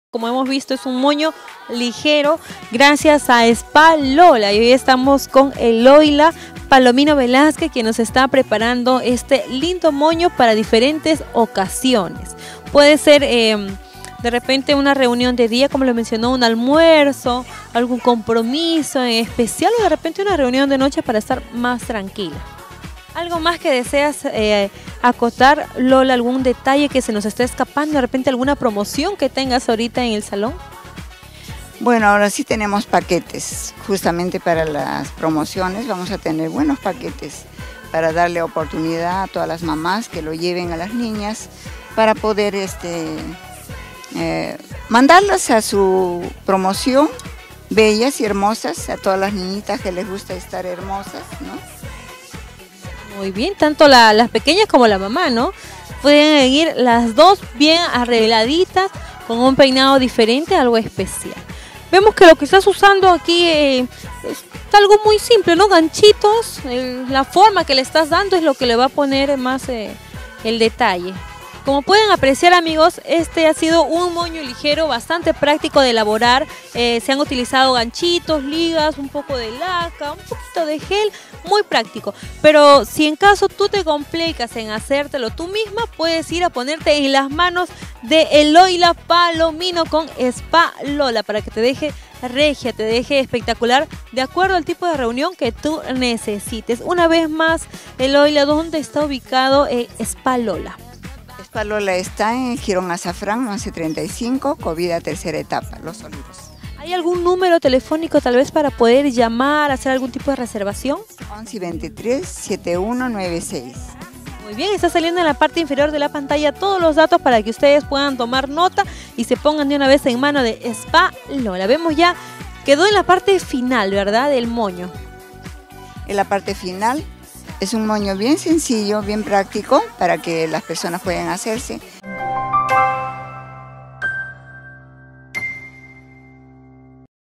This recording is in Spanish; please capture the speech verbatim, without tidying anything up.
Como hemos visto, es un moño ligero gracias a Spa Lola. Y hoy estamos con Eloila Palomino Velázquez, quien nos está preparando este lindo moño para diferentes ocasiones. Puede ser eh, de repente una reunión de día, como lo mencionó, un almuerzo, algún compromiso en especial, o de repente una reunión de noche para estar más tranquila. ¿Algo más que deseas eh, acotar, Lola? ¿Algún detalle que se nos esté escapando? ¿De repente alguna promoción que tengas ahorita en el salón? Bueno, ahora sí tenemos paquetes, justamente para las promociones vamos a tener buenos paquetes para darle oportunidad a todas las mamás que lo lleven a las niñas para poder este, eh, mandarlas a su promoción, bellas y hermosas, a todas las niñitas que les gusta estar hermosas, ¿no? Muy bien, tanto la, las pequeñas como la mamá, ¿no? Pueden ir las dos bien arregladitas, con un peinado diferente, algo especial. Vemos que lo que estás usando aquí eh, es algo muy simple, ¿no? Ganchitos, eh, la forma que le estás dando es lo que le va a poner más eh, el detalle. Como pueden apreciar, amigos, este ha sido un moño ligero, bastante práctico de elaborar. Eh, se han utilizado ganchitos, ligas, un poco de laca, un poquito de gel, muy práctico. Pero si en caso tú te complicas en hacértelo tú misma, puedes ir a ponerte en las manos de Eloila Palomino con Spa Lola para que te deje regia, te deje espectacular, de acuerdo al tipo de reunión que tú necesites. Una vez más, Eloila, ¿dónde está ubicado eh, Spa Lola? Spa Lola está en Girón Azafrán, once treinta y cinco, Covida tercera etapa, Los Olivos. ¿Hay algún número telefónico tal vez para poder llamar, hacer algún tipo de reservación? once veintitrés, setenta y uno noventa y seis. Muy bien, está saliendo en la parte inferior de la pantalla todos los datos para que ustedes puedan tomar nota y se pongan de una vez en mano de Spa Lola. Vemos ya, quedó en la parte final, ¿verdad? Del moño. En la parte final es un moño bien sencillo, bien práctico para que las personas puedan hacerse.